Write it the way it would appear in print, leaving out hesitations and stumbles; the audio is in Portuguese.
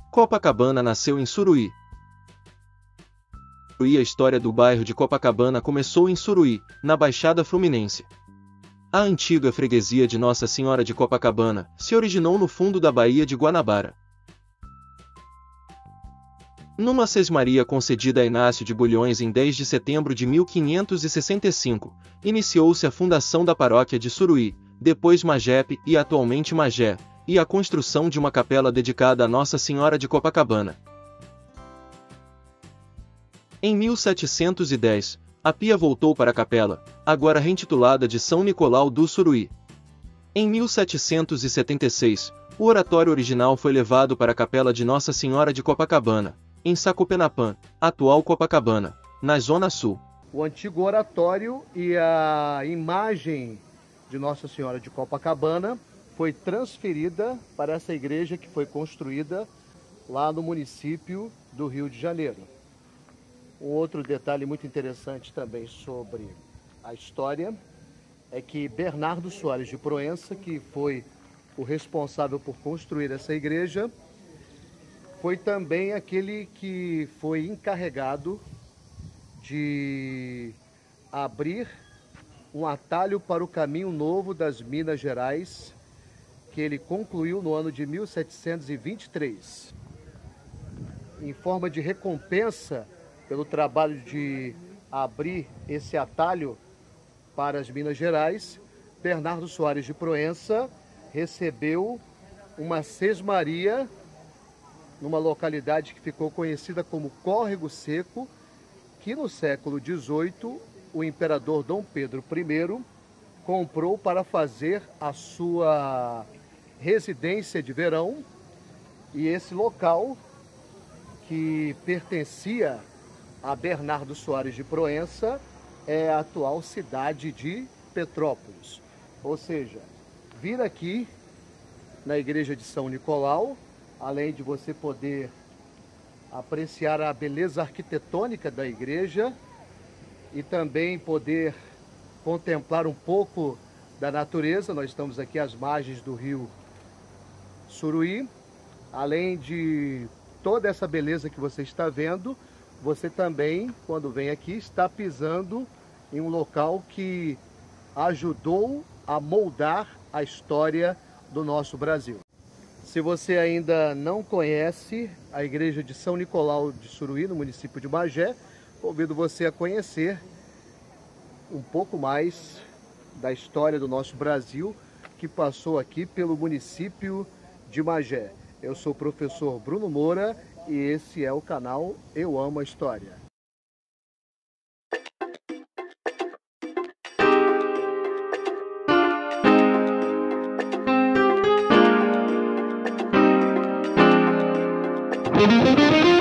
Copacabana nasceu em Suruí. A história do bairro de Copacabana começou em Suruí, na Baixada Fluminense. A antiga freguesia de Nossa Senhora de Copacabana se originou no fundo da Baía de Guanabara. Numa sesmaria concedida a Inácio de Bulhões em 10 de setembro de 1565, iniciou-se a fundação da paróquia de Suruí, depois Magepe e atualmente Magé, e a construção de uma capela dedicada a Nossa Senhora de Copacabana. Em 1710, a pia voltou para a capela, agora reintitulada de São Nicolau do Suruí. Em 1776, o oratório original foi levado para a capela de Nossa Senhora de Copacabana, em Sacopenapã, atual Copacabana, na Zona Sul. O antigo oratório e a imagem de Nossa Senhora de Copacabana foi transferida para essa igreja que foi construída lá no município do Rio de Janeiro. Um outro detalhe muito interessante também sobre a história é que Bernardo Soares de Proença, que foi o responsável por construir essa igreja, foi também aquele que foi encarregado de abrir um atalho para o caminho novo das Minas Gerais, que ele concluiu no ano de 1723. Em forma de recompensa pelo trabalho de abrir esse atalho para as Minas Gerais, Bernardo Soares de Proença recebeu uma sesmaria numa localidade que ficou conhecida como Córrego Seco, que no século XVIII o imperador Dom Pedro I comprou para fazer a sua residência de verão, e esse local, que pertencia a Bernardo Soares de Proença, é a atual cidade de Petrópolis. Ou seja, vir aqui na igreja de São Nicolau, além de você poder apreciar a beleza arquitetônica da igreja e também poder contemplar um pouco da natureza. Nós estamos aqui às margens do rio Suruí. Além de toda essa beleza que você está vendo, você também, quando vem aqui, está pisando em um local que ajudou a moldar a história do nosso Brasil. Se você ainda não conhece a igreja de São Nicolau de Suruí, no município de Magé, convido você a conhecer um pouco mais da história do nosso Brasil, que passou aqui pelo município de Magé. Eu sou o professor Bruno Moura e esse é o canal Eu Amo a História. Música